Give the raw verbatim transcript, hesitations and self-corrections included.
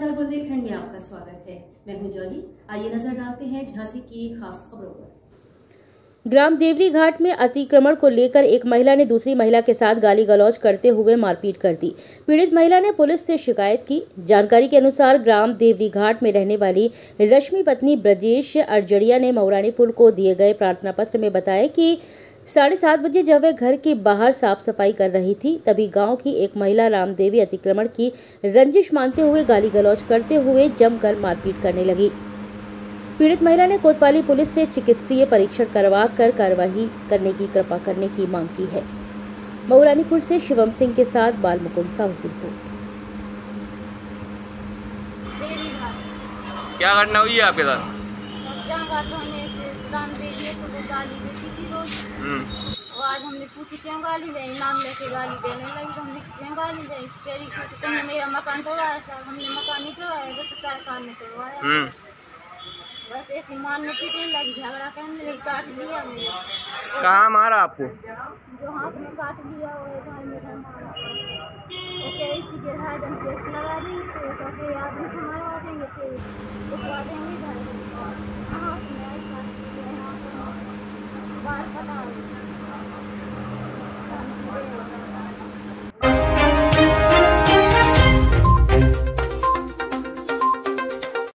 नमस्कार, बुंदेलखंड में आपका स्वागत है। मैं हूं जॉली। आइए नजर डालते हैं झांसी की खास खबरों पर। ग्राम देवरी घाट में अतिक्रमण को लेकर एक महिला ने दूसरी महिला के साथ गाली गलौज करते हुए मारपीट कर दी। पीड़ित महिला ने पुलिस से शिकायत की। जानकारी के अनुसार ग्राम देवरी घाट में रहने वाली रश्मि पत्नी ब्रजेश अर्जड़िया ने मऊरानीपुर को दिए गए प्रार्थना पत्र में बताया कि साढ़े सात बजे जब वह घर के बाहर साफ सफाई कर रही थी, तभी गांव की एक महिला रामदेवी अतिक्रमण की रंजिश मानते हुए गाली गलौज करते हुए जमकर मारपीट करने लगी। पीड़ित महिला ने कोतवाली पुलिस से चिकित्सीय परीक्षण करवा कर कार्रवाई करने की कृपा करने की मांग की है। मऊरानीपुर से शिवम सिंह के साथ बाल मुकुंद साहू की रिपोर्ट। क्या घटना हुई है आपके साथ? और आज हमने पूछी क्यों गाली दे, नाम लेके गाली देने लगी। तो हमने क्यों गाली दे, तेरी तुमने मेरा मकान तोड़वाया साहब। हमने मकान नहीं तोड़वाया, बस सरकार ने तोड़वाया। बस ऐसी मारने पीटने लगी, झगड़ा करने लगी, काट लिया मुझे। कहाँ मारा आपको? जो हाथ में काट लिया वो घर में घर मारा। ओके, इसी के साथ हम केस लगा देंगे, तो ओके आदमी हमारा देंगे, फिर उठवा देंगे घर में। हाँ बाहर पता